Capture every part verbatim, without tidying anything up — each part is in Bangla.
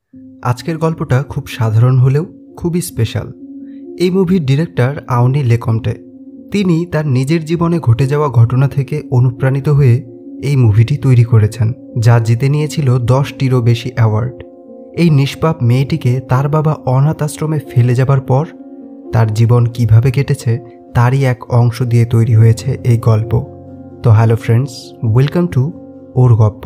আজকের গল্পটা খুব সাধারণ হলেও খুবই স্পেশাল। এই মুভির ডিরেক্টর আওনি লেকম্টে। তিনি তার নিজের জীবনে ঘটে যাওয়া ঘটনা থেকে অনুপ্রাণিত হয়ে এই মুভিটি তৈরি করেছেন, যা জিতে নিয়েছিল দশটিরও বেশি অ্যাওয়ার্ড। এই নিষ্পাপ মেয়েটিকে তার বাবা অনাথ আশ্রমে ফেলে যাবার পর তার জীবন কিভাবে কেটেছে তারই এক অংশ দিয়ে তৈরি হয়েছে এই গল্প। তো hello friends, welcome to our গল্প।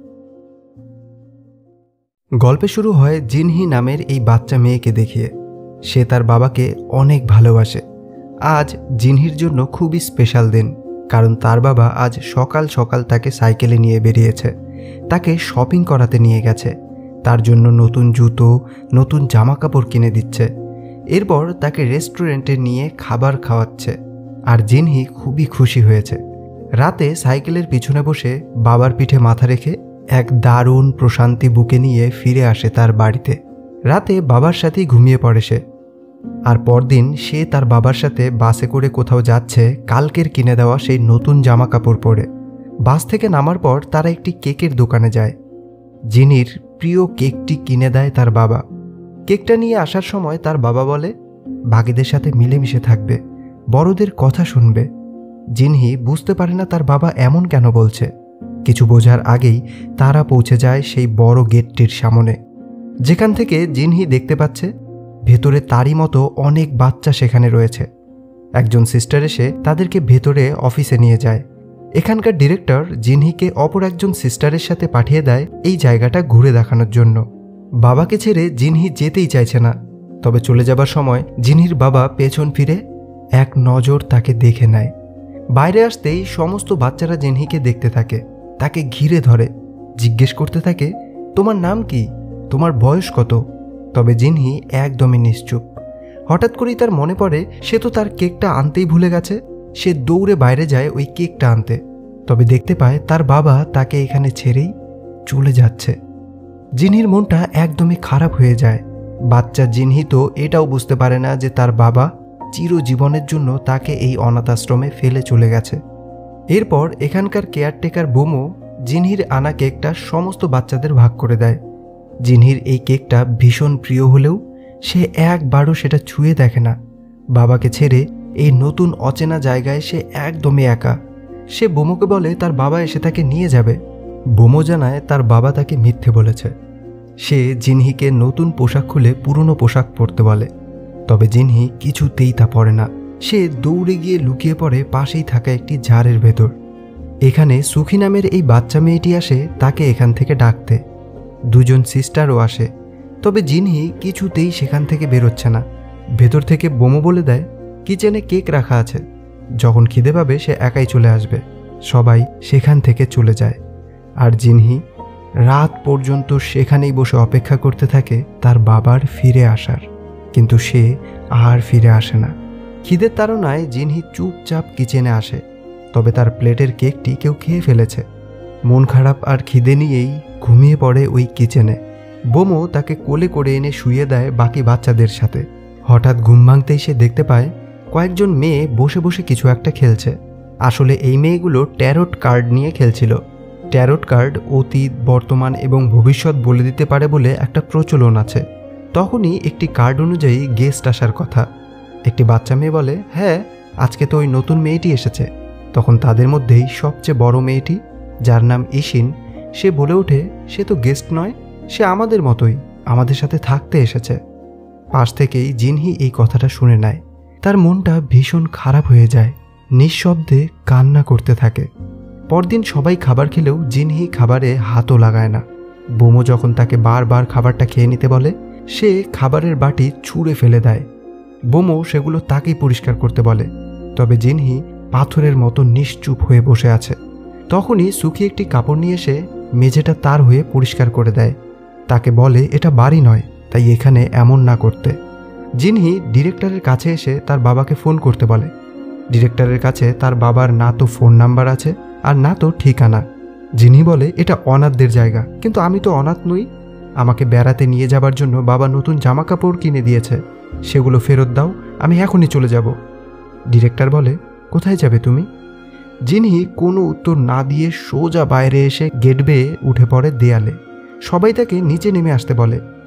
গল্পে শুরু হয় জিনহি নামের এই বাচ্চা মেয়েকে দেখিয়ে। সে তার বাবাকে অনেক ভালোবাসে। আজ জিনহির জন্য খুবই স্পেশাল দিন, কারণ তার বাবা আজ সকাল সকাল তাকে সাইকেলে নিয়ে বেরিয়েছে, তাকে শপিং করাতে নিয়ে গেছে, তার জন্য নতুন জুতো, নতুন জামা কাপড় কিনে দিচ্ছে, এরপর তাকে রেস্টুরেন্টে নিয়ে খাবার খাওয়াচ্ছে। আর জিনহি খুবই খুশি হয়েছে। রাতে সাইকেলের পিছনে বসে বাবার পিঠে মাথা রেখে এক দারুণ প্রশান্তি বুকে নিয়ে ফিরে আসে তার বাড়িতে। রাতে বাবার সাথেই ঘুমিয়ে পড়ে সে। আর পরদিন সে তার বাবার সাথে বাসে করে কোথাও যাচ্ছে কালকের কিনে দেওয়া সেই নতুন জামা কাপড় পরে। বাস থেকে নামার পর তারা একটি কেকের দোকানে যায়। জিনির প্রিয় কেকটি কিনে দেয় তার বাবা। কেকটা নিয়ে আসার সময় তার বাবা বলে, বাকিদের সাথে মিলেমিশে থাকবে, বড়দের কথা শুনবে। জিনহি বুঝতে পারে না তার বাবা এমন কেন বলছে। কিছু বোঝার আগেই তারা পৌঁছে যায় সেই বড় গেটটির সামনে, যেখান থেকে জিনহি দেখতে পাচ্ছে ভেতরে তারই মতো অনেক বাচ্চা সেখানে রয়েছে। একজন সিস্টার এসে তাদেরকে ভেতরে অফিসে নিয়ে যায়। এখানকার ডিরেক্টর জিনহিকে অপর একজন সিস্টারের সাথে পাঠিয়ে দেয় এই জায়গাটা ঘুরে দেখানোর জন্য। বাবাকে ছেড়ে জিনহি যেতেই চাইছে না, তবে চলে যাবার সময় জিনহির বাবা পেছন ফিরে এক নজর তাকে দেখে নেয়। বাইরে আসতেই সমস্ত বাচ্চারা জিনহিকে দেখতে থাকে, তাকে ঘিরে ধরে, জিজ্ঞেস করতে থাকে, তোমার নাম কি, তোমার বয়স কত? তবে জিনহি একদমই নিশ্চুপ। হঠাৎ করেই তার মনে পড়ে সে তো তার কেকটা আনতেই ভুলে গেছে। সে দৌড়ে বাইরে যায় ওই কেকটা আনতে, তবে দেখতে পায় তার বাবা তাকে এখানে ছেড়েই চলে যাচ্ছে। জিনহির মনটা একদমই খারাপ হয়ে যায়। বাচ্চা জিনহি তো এটাও বুঝতে পারে না যে তার বাবা চিরজীবনের জন্য তাকে এই অনাথ আশ্রমে ফেলে চলে গেছে। এরপর এখানকার কেয়ারটেকার বোমো জিনহির আনা কেকটা সমস্ত বাচ্চাদের ভাগ করে দেয়। জিনহির এই কেকটা ভীষণ প্রিয় হলেও সে একবারও সেটা ছুঁয়ে দেখে না। বাবাকে ছেড়ে এই নতুন অচেনা জায়গায় সে একদমই একা। সে বোমোকে বলে তার বাবা এসে তাকে নিয়ে যাবে। বোমো জানায় তার বাবা তাকে মিথ্যে বলেছে। সে জিনহিকে নতুন পোশাক খুলে পুরনো পোশাক পরতে বলে, তবে জিনহি কিছুতেই তা পরে না। সে দৌড়ে গিয়ে লুকিয়ে পড়ে পাশেই থাকা একটি ঝাড়ের ভেতর। এখানে সুখী নামের এই বাচ্চা মেয়েটি আসে তাকে এখান থেকে ডাকতে। দুজন সিস্টারও আসে, তবে জিনহি কিছুতেই সেখান থেকে বেরোচ্ছে না। ভেতর থেকে বোমো বলে দেয় কিচেনে কেক রাখা আছে, যখন খিদে পাবে সে একাই চলে আসবে। সবাই সেখান থেকে চলে যায়। আর জিনহি রাত পর্যন্ত সেখানেই বসে অপেক্ষা করতে থাকে তার বাবার ফিরে আসার, কিন্তু সে আর ফিরে আসে না। খিদের তাড়নায় জিনহি চুপচাপ কিচেনে আসে, তবে তার প্লেটের কেকটি কেউ খেয়ে ফেলেছে। মন খারাপ আর খিদে নিয়েই ঘুমিয়ে পড়ে ওই কিচেনে। বোমো তাকে কোলে করে এনে শুইয়ে দেয় বাকি বাচ্চাদের সাথে। হঠাৎ ঘুম ভাঙতেই সে দেখতে পায় কয়েকজন মেয়ে বসে বসে কিছু একটা খেলছে। আসলে এই মেয়েগুলো ট্যারোট কার্ড নিয়ে খেলছিল। ট্যারোট কার্ড অতীত, বর্তমান এবং ভবিষ্যৎ বলে দিতে পারে বলে একটা প্রচলন আছে। তখনই একটি কার্ড অনুযায়ী গেস্ট আসার কথা। একটি বাচ্চা মেয়ে বলে, হ্যাঁ আজকে তো ওই নতুন মেয়েটি এসেছে। তখন তাদের মধ্যেই সবচেয়ে বড় মেয়েটি, যার নাম ইশিন, সে বলে ওঠে, সে তো গেস্ট নয়, সে আমাদের মতোই, আমাদের সাথে থাকতে এসেছে। পাশ থেকেই জিনহি এই কথাটা শুনে নেয়। তার মনটা ভীষণ খারাপ হয়ে যায়, নিঃশব্দে কান্না করতে থাকে। পরদিন সবাই খাবার খেলেও জিনহি খাবারে হাতও লাগায় না। বোমো যখন তাকে বারবার খাবারটা খেয়ে নিতে বলে, সে খাবারের বাটি ছুঁড়ে ফেলে দেয়। বোমো সেগুলো তাকেই পরিষ্কার করতে বলে, তবে জিনহি পাথরের মতো নিশ্চুপ হয়ে বসে আছে। তখনই সুখী একটি কাপড় নিয়ে এসে মেঝেটা তার হয়ে পরিষ্কার করে দেয়। তাকে বলে এটা বাড়ি নয়, তাই এখানে এমন না করতে। জিনহি ডিরেক্টরের কাছে এসে তার বাবাকে ফোন করতে বলে। ডিরেক্টরের কাছে তার বাবার না তো ফোন নাম্বার আছে আর না তো ঠিকানা। জিনহি বলে, এটা অনাথদের জায়গা, কিন্তু আমি তো অনাথ নই। আমাকে বেড়াতে নিয়ে যাবার জন্য বাবা নতুন জামা কাপড় কিনে দিয়েছে, সেগুলো ফেরত দাও, আমি এখনই চলে যাব। ডিরেক্টর বলে, কোথায় যাবে তুমি? জিনহি কোনো উত্তর না দিয়ে সোজা বাইরে এসে গেট বেয়ে উঠে পড়ে দেয়ালে। সবাই তাকে নিচে নেমে আসতে বলে,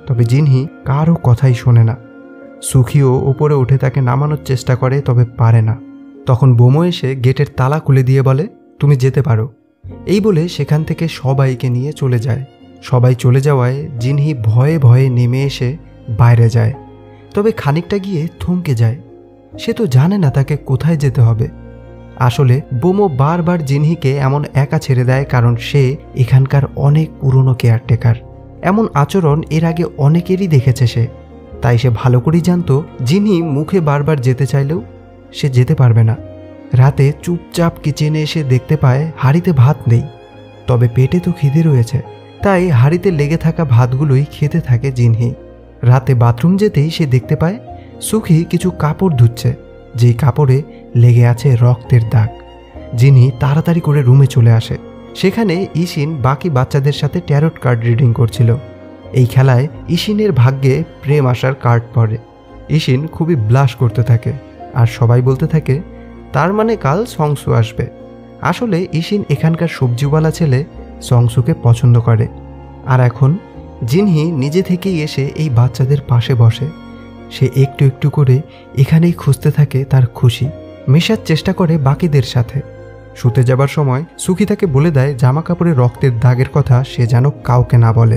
তবে জিনহি কারও কথাই শোনে না। সুখিও ওপরে উঠে তাকে নামানোর চেষ্টা করে, তবে পারে না। তখন বোমো এসে গেটের তালা খুলে দিয়ে বলে, তুমি যেতে পারো। এই বলে সেখান থেকে সবাইকে নিয়ে চলে যায়। সবাই চলে যাওয়ায় জিনহি ভয়ে ভয়ে নেমে এসে বাইরে যায়, তবে খানিকটা গিয়ে থমকে যায়। সে তো জানে না তাকে কোথায় যেতে হবে। আসলে বোমো বারবার জিনহিকে এমন একা ছেড়ে দেয় কারণ সে এখানকার অনেক পুরনো কেয়ারটেকার। এমন আচরণ এর আগে অনেকেরই দেখেছে সে, তাই সে ভালো করেই জানতো জিনহি মুখে বারবার যেতে চাইলেও সে যেতে পারবে না। রাতে চুপচাপ কিচেনে এসে দেখতে পায় হাঁড়িতে ভাত নেই, তবে পেটে তো খিদে রয়েছে, তাই হাঁড়িতে লেগে থাকা ভাতগুলোই খেতে থাকে জিনহি। রাতে বাথরুম যেতেই সে দেখতে পায় সুখী কিছু কাপড় ধুচ্ছে, যেই কাপড়ে লেগে আছে রক্তের দাগ। জিনহি তাড়াতাড়ি করে রুমে চলে আসে। সেখানে ইশিন বাকি বাচ্চাদের সাথে ট্যারট কার্ড রিডিং করছিল। এই খেলায় ইশিনের ভাগ্যে প্রেম আসার কার্ড পড়ে। ইশিন খুবই ব্লাশ করতে থাকে, আর সবাই বলতে থাকে তার মানে কাল সংসু আসবে। আসলে ইশিন এখানকার সবজিওয়ালা ছেলে সংসুকে পছন্দ করে। আর এখন জিনহি নিজে থেকেই এসে এই বাচ্চাদের পাশে বসে। সে একটু একটু করে এখানেই খুঁজতে থাকে তার খুশি, মেশার চেষ্টা করে বাকিদের সাথে। শুতে যাবার সময় সুখী তাকে বলে দেয় জামা কাপড়ে রক্তের দাগের কথা সে যেন কাউকে না বলে।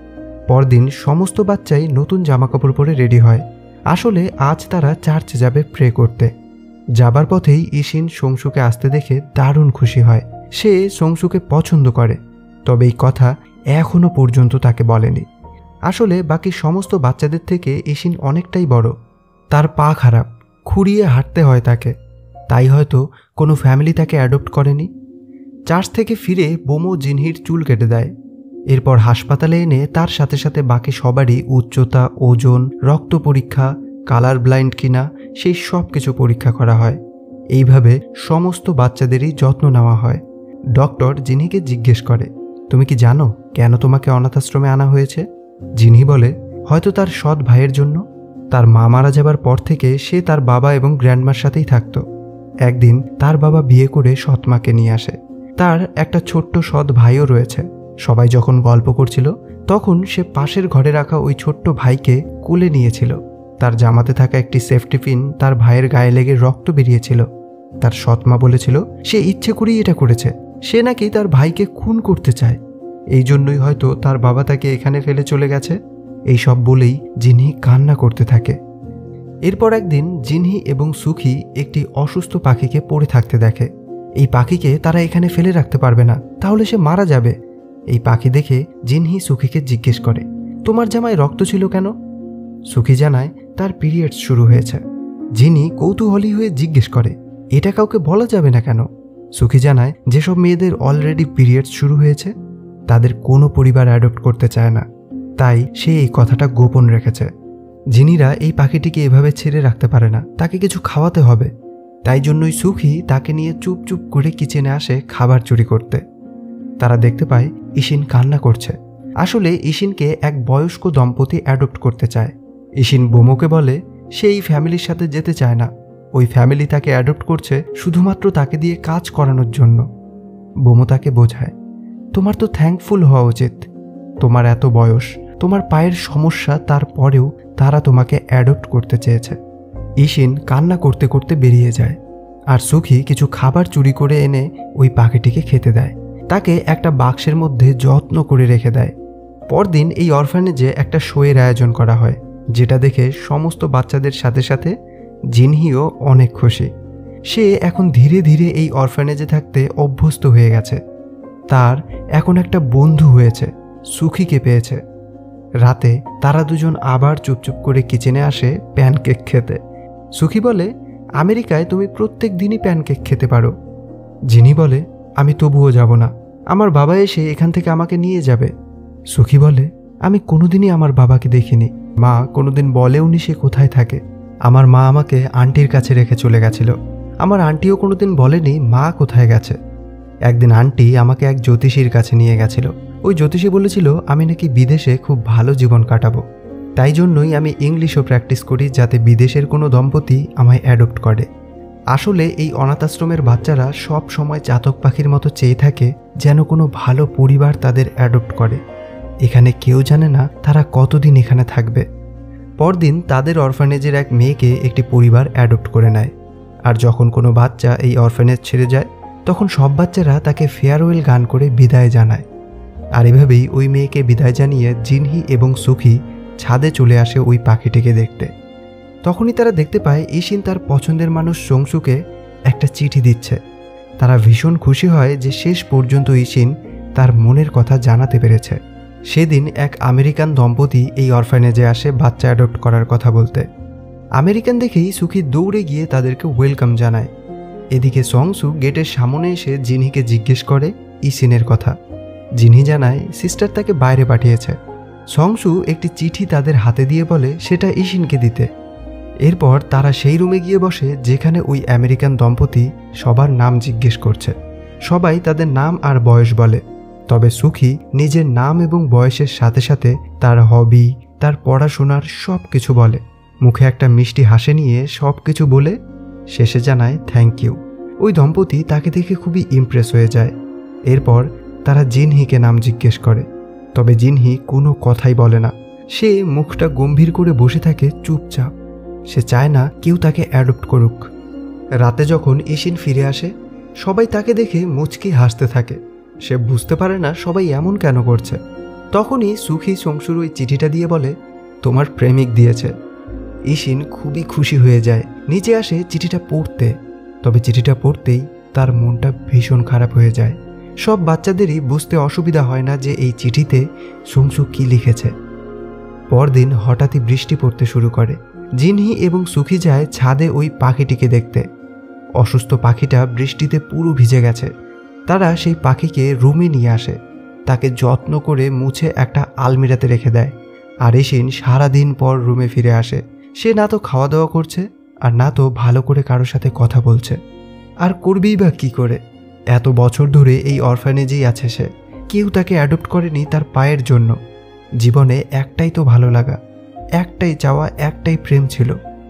পরদিন সমস্ত বাচ্চাই নতুন জামা কাপড় পরে রেডি হয়। আসলে আজ তারা চার্চে যাবে প্রে করতে। যাবার পথেই ইশিন সংসুকে আসতে দেখে দারুণ খুশি হয়। সে সংসুকে পছন্দ করে, তবে এই কথা এখনো পর্যন্ত তাকে বলেনি। আসলে বাকি সমস্ত বাচ্চাদের থেকে ইশিন অনেকটাই বড়। তার পা খারাপ, খুঁড়িয়ে হাঁটতে হয় তাকে, তাই হয়তো কোনো ফ্যামিলি তাকে অ্যাডপ্ট করেনি। চার্চ থেকে ফিরে বোমো জিনহির চুল কেটে দেয়। এরপর হাসপাতালে এনে তার সাথে সাথে বাকি সবারই উচ্চতা, ওজন, রক্ত পরীক্ষা, কালার ব্লাইন্ড কিনা সেই সব কিছু পরীক্ষা করা হয়। এইভাবে সমস্ত বাচ্চাদেরই যত্ন নেওয়া হয়। ডক্টর জিনহিকে জিজ্ঞেস করে, তুমি কি জানো কেন তোমাকে অনাথ আশ্রমে আনা হয়েছে? জিনহি বলে, হয়তো তার সৎ ভাইয়ের জন্য। তার মা মারা যাবার পর থেকে সে তার বাবা এবং গ্র্যান্ডমার সাথেই থাকতো। একদিন তার বাবা বিয়ে করে সৎমাকে নিয়ে আসে। তার একটা ছোট্ট সৎ ভাইও রয়েছে। সবাই যখন গল্প করছিল তখন সে পাশের ঘরে রাখা ওই ছোট্ট ভাইকে কোলে নিয়েছিল। তার জামাতে থাকা একটি সেফটি পিন তার ভাইয়ের গায়ে লেগে রক্ত বেরিয়েছিল। তার সৎমা বলেছিল সে ইচ্ছে করেই এটা করেছে, সে নাকি তার ভাইকে খুন করতে চায়। এই জন্যই হয়তো তার বাবা তাকে এখানে ফেলে চলে গেছে। এই সব বলেই জিনহি কান্না করতে থাকে। এরপর একদিন জিনহি এবং সুখী একটি অসুস্থ পাখিকে পড়ে থাকতে দেখে। এই পাখিকে তারা এখানে ফেলে রাখতে পারবে না, তাহলে সে মারা যাবে। এই পাখি দেখে জিনহি সুখীকে জিজ্ঞেস করে, তোমার জামায় রক্ত ছিল কেন? সুখী জানায় তার পিরিয়ডস শুরু হয়েছে। জিনহি কৌতূহলী হয়ে জিজ্ঞেস করে, এটা কাউকে বলা যাবে না কেন? সুখী জানায় যেসব মেয়েদের অলরেডি পিরিয়ডস শুরু হয়েছে তাদের কোনো পরিবার অ্যাডপ্ট করতে চায় না, তাই সে এই কথাটা গোপন রেখেছে। জিনিরা এই পাখিটিকে এভাবে ছেড়ে রাখতে পারে না, তাকে কিছু খাওয়াতে হবে। তাই জন্যই সুখী তাকে নিয়ে চুপ চুপ করে কিচেনে আসে খাবার চুরি করতে। তারা দেখতে পায় ইশিন কান্না করছে। আসলে ইশিনকে এক বয়স্ক দম্পতি অ্যাডপ্ট করতে চায়। ইশিন বোমোকে বলে সে এই ফ্যামিলির সাথে যেতে চায় না, ওই ফ্যামিলি তাকে অ্যাডপ্ট করছে শুধুমাত্র তাকে দিয়ে কাজ করানোর জন্য। বোমো তাকে বোঝায়, তোমার তো থ্যাঙ্কফুল হওয়া উচিত, তোমার এত বয়স, তোমার পায়ের সমস্যা, তারপরেও তারা তোমাকে অ্যাডপ্ট করতে চেয়েছে। ইশিন কান্না করতে করতে বেরিয়ে যায়, আর সুখী কিছু খাবার চুরি করে এনে ওই পাখিটিকে খেতে দেয়। তাকে একটা বাক্সের মধ্যে যত্ন করে রেখে দেয়। পরদিন এই অরফানেজে একটা শোয়ের আয়োজন করা হয়, যেটা দেখে সমস্ত বাচ্চাদের সাথে সাথে জিনহিও অনেক খুশি। সে এখন ধীরে ধীরে এই অরফানেজে থাকতে অভ্যস্ত হয়ে গেছে। তার এখন একটা বন্ধু হয়েছে, সুখীকে পেয়েছে। রাতে তারা দুজন আবার চুপচুপ করে কিচেনে আসে প্যানকেক খেতে। সুখী বলে, আমেরিকায় তুমি প্রত্যেক দিনই প্যানকেক খেতে পারো। জিনি বলে, আমি তবুও যাব না, আমার বাবা এসে এখান থেকে আমাকে নিয়ে যাবে। সুখী বলে, আমি কোনোদিনই আমার বাবাকে দেখিনি, মা কোনোদিন বলেওনি সে কোথায় থাকে। আমার মা আমাকে আন্টির কাছে রেখে চলে গেছিল, আমার আন্টিও কোনোদিন বলেনি মা কোথায় গেছে। একদিন আন্টি আমাকে এক জ্যোতিষীর কাছে নিয়ে গেছিল। ওই জ্যোতিষী বলেছিল আমি নাকি বিদেশে খুব ভালো জীবন কাটাবো, তাই জন্যই আমি ইংলিশও প্র্যাকটিস করি যাতে বিদেশের কোনো দম্পতি আমায় অ্যাডপ্ট করে। আসলে এই অনাথ আশ্রমের বাচ্চারা সব সময় চাতক পাখির মতো চেয়ে থাকে যেন কোনো ভালো পরিবার তাদের অ্যাডপ্ট করে। এখানে কেউ জানে না তারা কতদিন এখানে থাকবে। পরদিন তাদের অরফানেজের এক মেয়েকে একটি পরিবার অ্যাডপ্ট করে নেয়। আর যখন কোনো বাচ্চা এই অরফানেজ ছেড়ে যায় তখন সব বাচ্চারা তাকে ফেয়ারওয়েল গান করে বিদায় জানায়। আর এভাবেই ওই মেয়েকে বিদায় জানিয়ে জিনহি এবং সুখি ছাদে চলে আসে ওই পাখিটিকে দেখতে। তখনই তারা দেখতে পায় ইশিন তার পছন্দের মানুষ সংসুকে একটা চিঠি দিচ্ছে। তারা ভীষণ খুশি হয় যে শেষ পর্যন্ত ইশিন তার মনের কথা জানাতে পেরেছে। সেদিন এক আমেরিকান দম্পতি এই অরফানেজে আসে বাচ্চা অ্যাডপ্ট করার কথা বলতে। আমেরিকান দেখেই সুখি দৌড়ে গিয়ে তাদেরকে ওয়েলকাম জানায়। এদিকে সংসু গেটের সামনে এসে জিনহিকে জিজ্ঞেস করে ইশিনের কথা। জিনহি জানায় সিস্টার তাকে বাইরে পাঠিয়েছে। সংসু একটি চিঠি তাদের হাতে দিয়ে বলে সেটা ইশিনকে দিতে। এরপর তারা সেই রুমে গিয়ে বসে যেখানে ওই আমেরিকান দম্পতি সবার নাম জিজ্ঞেস করছে। সবাই তাদের নাম আর বয়স বলে, তবে সুখি নিজের নাম এবং বয়সের সাথে সাথে তার হবি, তার পড়াশোনার সব কিছু বলে। মুখে একটা মিষ্টি হাসি নিয়ে সব কিছু বলে শেষে জানায় থ্যাংক ইউ। ওই দম্পতি তাকে দেখে খুবই ইমপ্রেস হয়ে যায়। এরপর তারা জিনহিকে নাম জিজ্ঞেস করে, তবে জিনহি কোনো কথাই বলে না। সে মুখটা গম্ভীর করে বসে থাকে চুপচাপ। সে চায় না কেউ তাকে অ্যাডপ্ট করুক। রাতে যখন ইশিন ফিরে আসে সবাই তাকে দেখে মুচকি হাসতে থাকে। সে বুঝতে পারে না সবাই এমন কেন করছে। তখনই সুখী সংসুর ওই চিঠিটা দিয়ে বলে তোমার প্রেমিক দিয়েছে। ইশিন খুবই খুশি হয়ে যায়, নিচে আসে চিঠিটা পড়তে। তবে চিঠিটা পড়তেই তার মনটা ভীষণ খারাপ হয়ে যায়। সব বাচ্চাদেরই বুঝতে অসুবিধা হয় না যে এই চিঠিতে সংসু কী লিখেছে। পরদিন হঠাৎই বৃষ্টি পড়তে শুরু করে। জিনহি এবং সুখী যায় ছাদে ওই পাখিটিকে দেখতে। অসুস্থ পাখিটা বৃষ্টিতে পুরো ভিজে গেছে। তারা সেই পাখিকে রুমে নিয়ে আসে, তাকে যত্ন করে মুছে একটা আলমিরাতে রেখে দেয়। আর ইশিন সারাদিন পর রুমে ফিরে আসে। সে না তো খাওয়া দাওয়া করছে আর না তো ভালো করে কারোর সাথে কথা বলছে। আর করবেই বা কী করে? এত বছর ধরে এই অরফানেজেই আছে সে। কেউ তাকে অ্যাডপ্ট করেনি তার পায়ের জন্য। জীবনে একটাই তো ভালো লাগা, একটাই চাওয়া, একটাই প্রেম ছিল,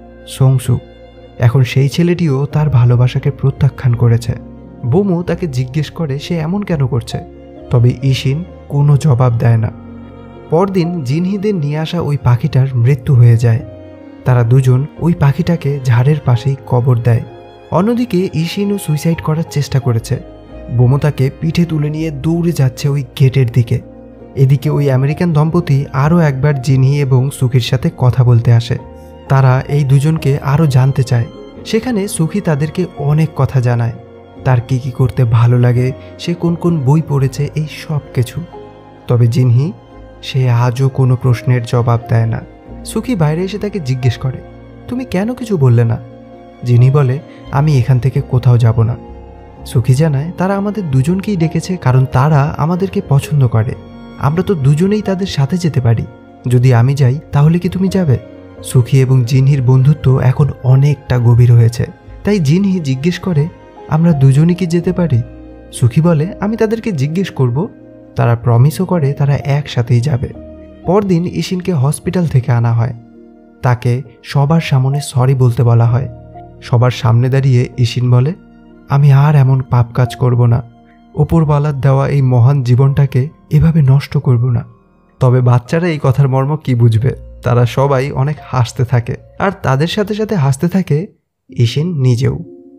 সংসু। এখন সেই ছেলেটিও তার ভালোবাসাকে প্রত্যাখ্যান করেছে। বোমো তাকে জিজ্ঞেস করে সে এমন কেন করছে, তবে ইশিন কোনো জবাব দেয় না। পরদিন জিনহিদের নিয়ে আসা ওই পাখিটার মৃত্যু হয়ে যায়। তারা দুজন ওই পাখিটাকে ঝাড়ের পাশেই কবর দেয়। অন্যদিকে ইশিনও সুইসাইড করার চেষ্টা করেছে। বোমো তাকে পিঠে তুলে নিয়ে দৌড়ে যাচ্ছে ওই গেটের দিকে। এদিকে ওই আমেরিকান দম্পতি আরও একবার জিনহি এবং সুখির সাথে কথা বলতে আসে। তারা এই দুজনকে আরও জানতে চায়। সেখানে সুখী তাদেরকে অনেক কথা জানায়, তার কী কী করতে ভালো লাগে, সে কোন কোন বই পড়েছে, এই সব কিছু। তবে জিনহি সে আজও কোনো প্রশ্নের জবাব দেয় না। সুখী বাইরে এসে তাকে জিজ্ঞেস করে তুমি কেন কিছু বললে না? জিনহি বলে আমি এখান থেকে কোথাও যাব না। সুখী জানায় তারা আমাদের দুজনকেই ডেকেছে কারণ তারা আমাদেরকে পছন্দ করে। আমরা তো দুজনেই তাদের সাথে যেতে পারি। যদি আমি যাই তাহলে কি তুমি যাবে? সুখী এবং জিনহির বন্ধুত্ব এখন অনেকটা গভীর হয়েছে। তাই জিনহি জিজ্ঞেস করে আমরা দুজনই কি যেতে পারি? সুখী বলে আমি তাদেরকে জিজ্ঞেস করব। তারা প্রমিসও করে তারা একসাথেই যাবে। পরদিন ইশিনকে হসপিটাল থেকে আনা হয়। তাকে সবার সামনে সরি বলতে বলা হয়। সবার সামনে দাঁড়িয়ে ইশিন বলে আমি আর এমন পাপ কাজ করব না। ওপরওয়ালার দেওয়া এই মহান জীবনটাকে এভাবে নষ্ট করব না। তবে বাচ্চারা এই কথার মর্ম কি বুঝবে? তারা সবাই অনেক হাসতে থাকে আর তাদের সাথে সাথে হাসতে থাকে ইশিন নিজেও।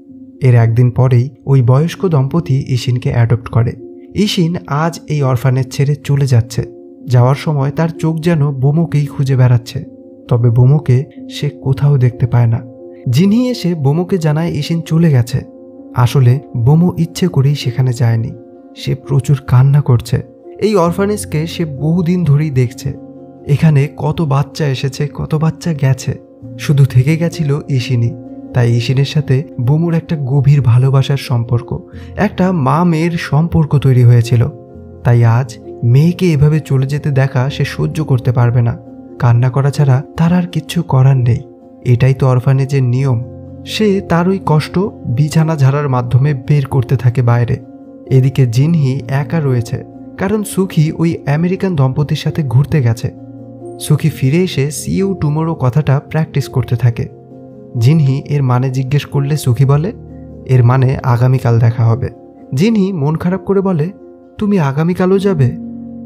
এর একদিন পরেই ওই বয়স্ক দম্পতি ইশিনকে অ্যাডপ্ট করে। ইশিন আজ এই অরফানেজ ছেড়ে চলে যাচ্ছে। যাওয়ার সময় তার চোখ যেন বোমোকেই খুঁজে বেড়াচ্ছে, তবে বোমোকে সে কোথাও দেখতে পায় না। জিনহি এসে বোমোকে জানায় ইশিন চলে গেছে। আসলে বোমো ইচ্ছে করেই সেখানে যায়নি। সে প্রচুর কান্না করছে। এই অরফানেজকে সে বহুদিন ধরেই দেখছে। এখানে কত বাচ্চা এসেছে, কত বাচ্চা গেছে, শুধু থেকে গেছিল ইশিনই। তাই ইশিনের সাথে বোমোর একটা গভীর ভালোবাসার সম্পর্ক, একটা মা মেয়ের সম্পর্ক তৈরি হয়েছিল। তাই আজ মেয়েকে এভাবে চলে যেতে দেখা সে সহ্য করতে পারবে না। কান্না করা ছাড়া তার আর কিচ্ছু করার নেই। এটাই তো অরফানেজের নিয়ম। সে তার ওই কষ্ট বিছানা ঝাড়ার মাধ্যমে বের করতে থাকে বাইরে। এদিকে জিনহি একা রয়েছে কারণ সুখী ওই আমেরিকান দম্পতির সাথে ঘুরতে গেছে। সুখী ফিরে এসে সি ইউ টুমোরো কথাটা প্র্যাকটিস করতে থাকে। জিনহি এর মানে জিজ্ঞেস করলে সুখী বলে এর মানে আগামীকাল দেখা হবে। জিনহি মন খারাপ করে বলে তুমি আগামীকালও যাবে?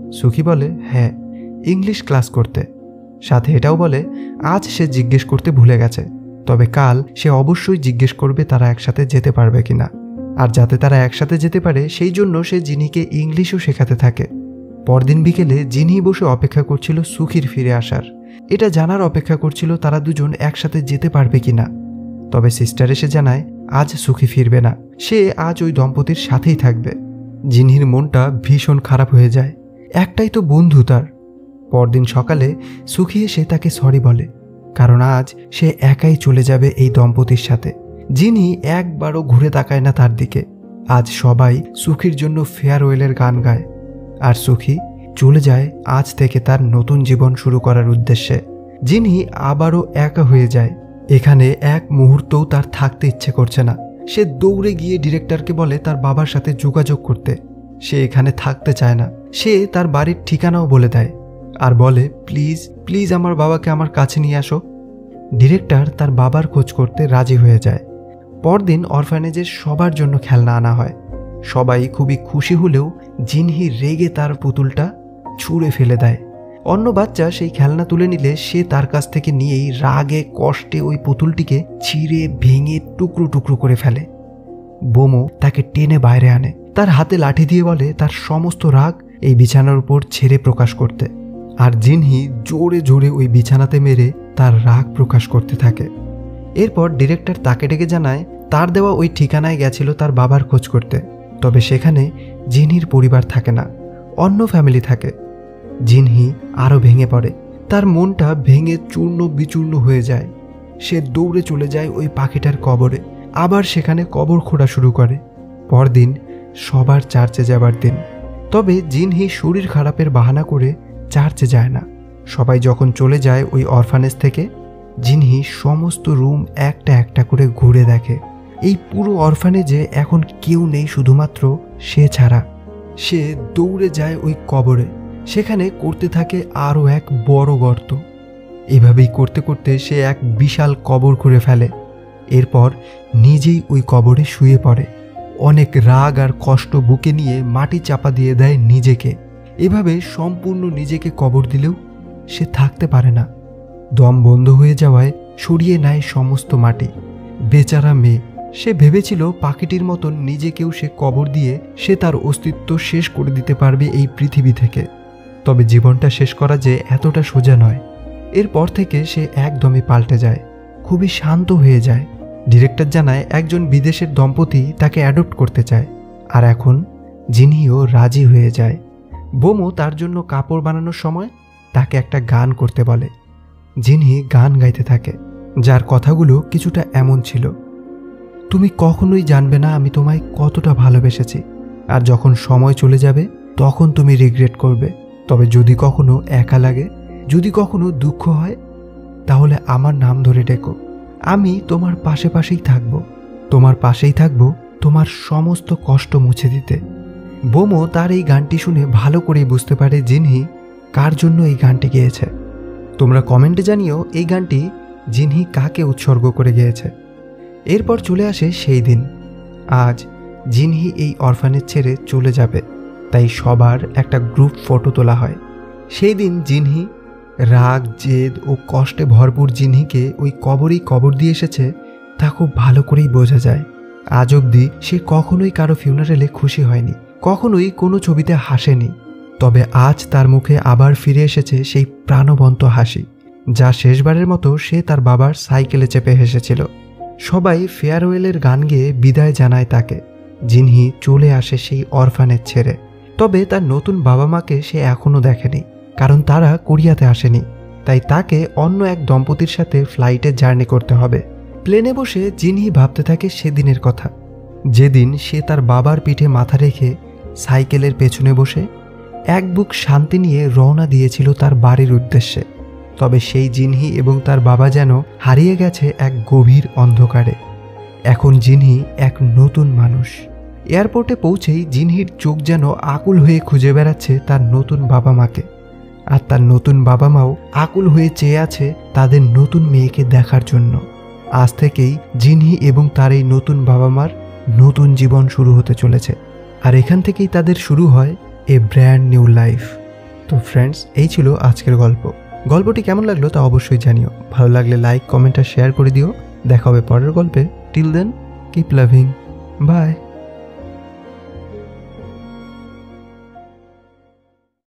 সুখী বলে হ্যাঁ, ইংলিশ ক্লাস করতে। সাথে এটাও বলে আজ সে জিজ্ঞেস করতে ভুলে গেছে, তবে কাল সে অবশ্যই জিজ্ঞেস করবে তারা একসাথে যেতে পারবে কিনা। আর যাতে তারা একসাথে যেতে পারে সেই জন্য সে জিনিকে ইংলিশও শেখাতে থাকে। পরদিন বিকেলে জিনি বসে অপেক্ষা করছিল সুখীর ফিরে আসার। এটা জানার অপেক্ষা করছিল তারা দুজন একসাথে যেতে পারবে কিনা। তবে সিস্টার এসে জানায় আজ সুখী ফিরবে না, সে আজ ওই দম্পতির সাথেই থাকবে। জিনহির মনটা ভীষণ খারাপ হয়ে যায়, একটাই তো বন্ধু তার। পরদিন সকালে সুখী এসে তাকে সরি বলে, কারণ আজ সে একাই চলে যাবে এই দম্পতির সাথে। জিনি একবারও ঘুরে তাকায় না তার দিকে। আজ সবাই সুখীর জন্য ফেয়ারওয়েলের গান গায়, আর সুখী চলে যায় আজ থেকে তার নতুন জীবন শুরু করার উদ্দেশ্যে। জিনি আবারও একা হয়ে যায়। এখানে এক মুহূর্তও তার থাকতে ইচ্ছে করছে না। সে দৌড়ে গিয়ে ডিরেক্টরকে বলে তার বাবার সাথে যোগাযোগ করতে। সে এখানে থাকতে চায় না। সে তার বাড়ির ঠিকানাও বলে দেয় আর বলে প্লিজ প্লিজ আমার বাবাকে আমার কাছে নিয়ে আসো। ডিরেক্টর তার বাবার খোঁজ করতে রাজি হয়ে যায়। পরদিন অরফানেজের সবার জন্য খেলনা আনা হয়। সবাই খুবই খুশি হলেও জিনহি রেগে তার পুতুলটা ছুঁড়ে ফেলে দেয়। অন্য বাচ্চা সেই খেলনা তুলে নিলে সে তার কাছ থেকে নিয়েই রাগে কষ্টে ওই পুতুলটিকে ছিঁড়ে ভেঙে টুকরো টুকরো করে ফেলে। বোমো তাকে টেনে বাইরে আনে, তার হাতে লাঠি দিয়ে বলে তার সমস্ত রাগ এই বিছানার উপর ছেড়ে প্রকাশ করতে। আর জিনহি জোরে জোরে ওই বিছানাতে মেরে তার রাগ প্রকাশ করতে থাকে। এরপর ডিরেক্টর তাকে ডেকে জানায় তার দেওয়া ওই ঠিকানায় গেছিল তার বাবার খোঁজ করতে, তবে সেখানে জিনহির পরিবার থাকে না, অন্য ফ্যামিলি থাকে। জিনহি আরও ভেঙে পড়ে, তার মনটা ভেঙে চূর্ণ বিচূর্ণ হয়ে যায়। সে দৌড়ে চলে যায় ওই পাখিটার কবরে, আবার সেখানে কবর খোঁড়া শুরু করে। পরদিন সবার চার্চে যাবার দিন, তবে জিনহি শরীর খারাপের বাহানা করে চার্চে যায় না। সবাই যখন চলে যায় ওই অরফানেজ থেকে, জিনহি সমস্ত রুম একটা একটা করে ঘুরে দেখে। এই পুরো অরফানেজে এখন কেউ নেই, শুধুমাত্র সে ছাড়া। সে দৌড়ে যায় ওই কবরে, সেখানে করতে থাকে আরও এক বড় গর্ত। এভাবেই করতে করতে সে এক বিশাল কবর করে ফেলে। এরপর নিজেই ওই কবরে শুয়ে পড়ে। অনেক রাগ আর কষ্ট বুকে নিয়ে মাটি চাপা দিয়ে দেয় নিজেকে। এভাবে সম্পূর্ণ নিজেকে কবর দিলেও সে থাকতে পারে না। দম বন্ধ হয়ে যাওয়ায় সরিয়ে নেয় সমস্ত মাটি। বেচারা মেয়ে, সে ভেবেছিল পাখিটির মতন নিজেকেও সে কবর দিয়ে সে তার অস্তিত্ব শেষ করে দিতে পারবে এই পৃথিবী থেকে। তবে জীবনটা শেষ করা যে এতটা সোজা নয়। এরপর থেকে সে একদমই পাল্টে যায়, খুবই শান্ত হয়ে যায়। ডিরেক্টর জানায় একজন বিদেশের দম্পতি তাকে অ্যাডপ্ট করতে চায়, আর এখন জিনহিও রাজি হয়ে যায়। বোমো তার জন্য কাপড় বানানোর সময় তাকে একটা গান করতে বলে। জিনহি গান গাইতে থাকে, যার কথাগুলো কিছুটা এমন ছিল, তুমি কখনোই জানবে না আমি তোমায় কতটা ভালোবেসেছি, আর যখন সময় চলে যাবে তখন তুমি রিগ্রেট করবে। তবে যদি কখনো একা লাগে, যদি কখনো দুঃখ হয়, তাহলে আমার নাম ধরে ডেকো। আমি তোমার পাশে পাশেই থাকব, তোমার পাশেই থাকব তোমার সমস্ত কষ্ট মুছে দিতে। বোমো তার এই গানটি শুনে ভালো করেই বুঝতে পারে জিনহি কার জন্য এই গানটি গেয়েছে। তোমরা কমেন্টে জানিও এই গানটি জিনহি কাকে উৎসর্গ করে গেয়েছে। এরপর চলে আসে সেই দিন। আজ জিনহি এই অরফানেজ ছেড়ে চলে যাবে, তাই সবার একটা গ্রুপ ফটো তোলা হয়। সেই দিন জিনহি রাগ, জেদ ও কষ্টে ভরপুর জিনহিকে ওই কবরেই কবর দিয়ে এসেছে, তা খুব ভালো করেই বোঝা যায়। আজ অবধি সে কখনোই কারো ফিউনারেলে খুশি হয়নি, কখনোই কোনো ছবিতে হাসেনি। তবে আজ তার মুখে আবার ফিরে এসেছে সেই প্রাণবন্ত হাসি, যা শেষবারের মতো সে তার বাবার সাইকেলে চেপে হেসেছিল। সবাই ফেয়ারওয়েলের গান গেয়ে বিদায় জানায় তাকে। জিনহি চলে আসে সেই অরফানেজ ছেড়ে। তবে তার নতুন বাবা মাকে সে এখনও দেখেনি, কারণ তারা কোরিয়াতে আসেনি। তাই তাকে অন্য এক দম্পতির সাথে ফ্লাইটে জার্নি করতে হবে। প্লেনে বসে জিনহি ভাবতে থাকে সেদিনের কথা, যেদিন সে তার বাবার পিঠে মাথা রেখে সাইকেলের পেছনে বসে এক বুক শান্তি নিয়ে রওনা দিয়েছিল তার বাড়ির উদ্দেশ্যে। তবে সেই জিনহি এবং তার বাবা যেন হারিয়ে গেছে এক গভীর অন্ধকারে। এখন জিনহি এক নতুন মানুষ। এয়ারপোর্টে পৌঁছেই জিনহির চোখ যেন আকুল হয়ে খুঁজে বেড়াচ্ছে তার নতুন বাবা মাকে, আর তার নতুন বাবা মাও আকুল হয়ে চেয়ে আছে তাদের নতুন মেয়েকে দেখার জন্য। আজ থেকেই জিনহি এবং তার এই নতুন বাবা মার নতুন জীবন শুরু হতে চলেছে, আর এখান থেকেই তাদের শুরু হয় এ ব্র্যান্ড নিউ লাইফ। তো ফ্রেন্ডস, এই ছিল আজকের গল্প। গল্পটি কেমন লাগলো তা অবশ্যই জানিও। ভালো লাগলে লাইক, কমেন্ট আর শেয়ার করে দিও। দেখা হবে পরের গল্পে। Till then, keep loving. By.